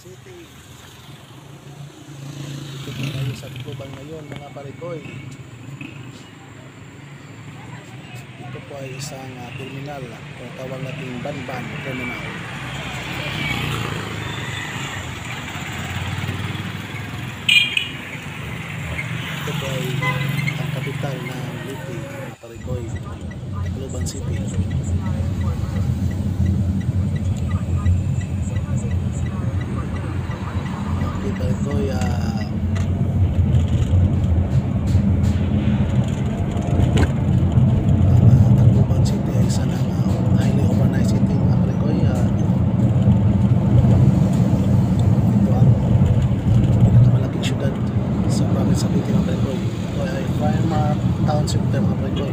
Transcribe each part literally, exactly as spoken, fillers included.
City. Dito po tayo sa Tacloban ngayon mga parikoy. Ito po ay isang uh, terminal kung tawag natin Banban Terminal. Ito po ay ang kapital ng Leyte mga parikoy, Tacloban City. Parikoy, uh, Tacloban City ay isa ng uh, highly urbanized city mga parikoy. Uh, ito ang pinakamalaking syudad sa province ng Leyte mga parikoy. Ito ay Farmer Town Center mga parikoy.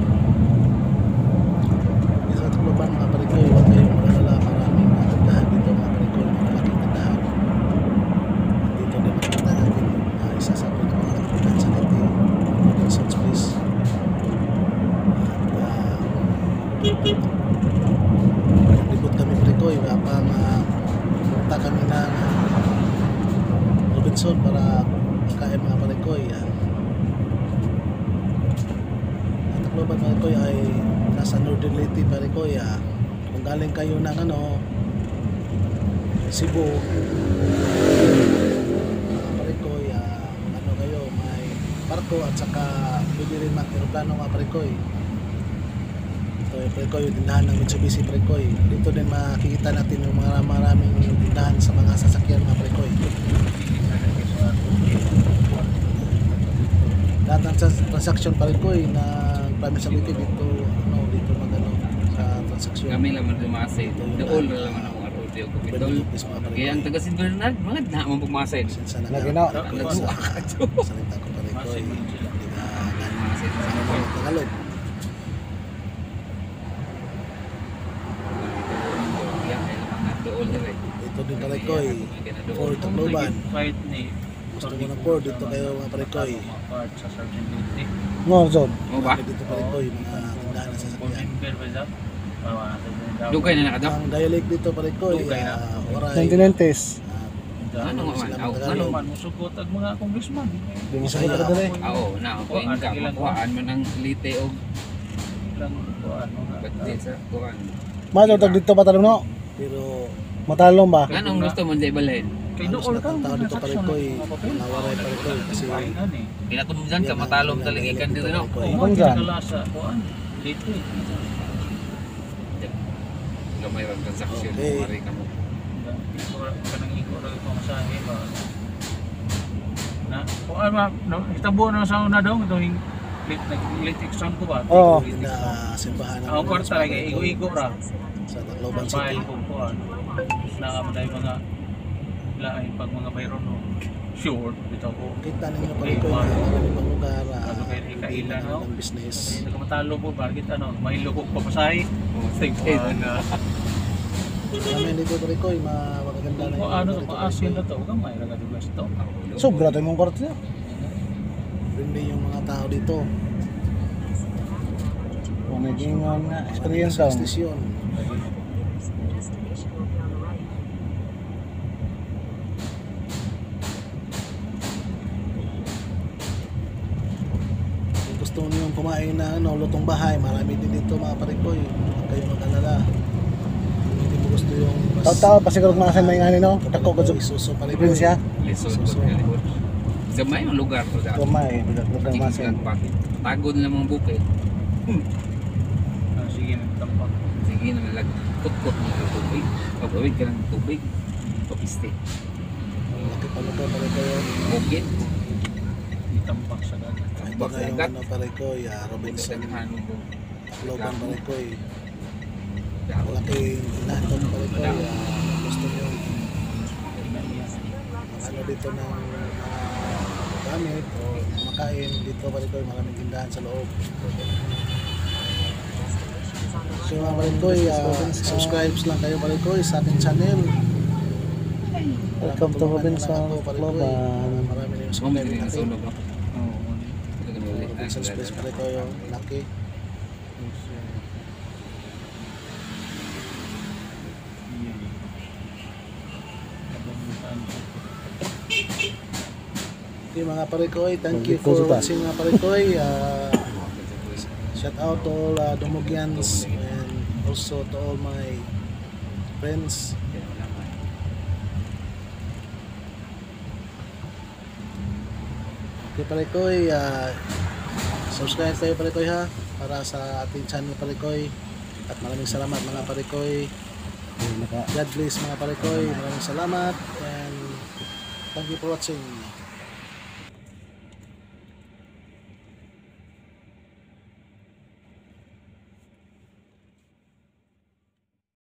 Sa Tacloban mga parikoy, huwag kayong magalala, maraming tindahan dito mga parikoy, malaking tindahan. Isa sa pagkakataon sa Leyte, Robinson's Place. At uh, libot kami parikoy, kapag uh, punta kami ng uh, Robinson para makain mga parikoy. Uh, at Tacloban parikoy ay nasa Northern Leyte parikoy. Uh, kung galing kayo ng ano, Cebu, barko at saka pwede rin mag-aeroplano mga parikoy. Ito yung parikoy, yung tindahan ng Mitsubishi parikoy. Dito din makikita natin yung mga maraming tindahan sa mga sasakyan mga parikoy. Lahat ng transaction parikoy na province ng Leyte dito, ano, dito magano sa transaksyon. Kami lang dumasay. Dool lang naman ako araw diyo ko pitol. Kaya ang taga Saint Bernard, mga na mo pumasay. Nagina. Salita ko parikoy. Tagalog. Ito din parikoy. For Tacloban. Gusto mo ng Ford, dito kayo mga parikoy. Ngorzon. Mo ba? Dito parikoy, mga tindahan na sasakyan. Dugay na nakadaw. Ang dialect dito parikoy, uh, oray. Continentes. Ano nga man? Aw, ano man musugot ang mga congressman. Di mo sa kita dali. Oo, na ako inka makuhaan man ang Leyte og Lang kuan badti sa kuan. Matutag dito patalong no. Pero Matalong ba? Anong gusto mo di balhin? kay halos dool lahat ka ng tao dito parikoy, nawaray parikoy kasi Pinatumdan ka matalom taligikan dito no. Kung dyan. Sa kuan dito. Gamay ra transaksyon Okay. mari ka mo. Kanang iko ra ko masahe ba. Na kuan ma hitabo na sa una daw itong late late exam ko ba? Oo. na simbahan ng Ako kwarta lagi igo-igo ra. sa Tacloban Bahay City. ko kuan. Nakamatay mga lain pag mga mayroon no. Sure bitaw ko. Kita ninyo parikoy na mga ibang lugar, uh, Ano kayo hindi ikailan, lang no? ng business. Kasi nagkamatalo po ba kita no. May lukok pa pasahe. Say na. Marami dito parikoy, magaganda na Kung yung ano lugar to dito, paasin na parikoy. to, gamay ra gad guys to. Sobra tayo mong kwarto niya. Hindi yung mga tao dito. Kung naging nga experience Sa daw. stasyon. Kung gusto niyo kumain na ano, lutong bahay, marami din dito mga parikoy. Huwag kayong mag-alala. Kung hindi mo gusto yung mas Tao-tao pa siguro kumasan may ngani no. Dako ko isuso parikoy. Probinsya. Lisod ko galihod. Gamay ang lugar ko sa. Kumay, bilang masan. Tagod lang mga bukid. Ah, sige nagtampak. Sige na nalag kot-kot ng tubig. Pagawid ka ng tubig. Pagiste. Laki pa luto parikoy. Bukid. Itampak sa dagat. Ito na yung ano parikoy, uh, Robinson, Tacloban parikoy. Malaking tinahan doon parikoy. Uh, gusto nyo ano dito ng mga gamit o makain dito parikoy, maraming tindahan sa loob. So mga parikoy, uh, subscribe lang kayo parikoy sa ating channel. Welcome to Robinson Tacloban. Marami na yung Sunog subscribe din natin. sunog. Oo. Robinson Space parikoy, laki. Abang Okay mga parikoy, thank you Pag-deposit for ah. watching mga parikoy. Uh, shout out to all uh, Dumugyans and also to all my friends. Okay parikoy, uh, subscribe kayo parikoy ha para sa ating channel parikoy. At maraming salamat mga parikoy. Naka God bless mga parikoy. Maraming salamat and thank you for watching.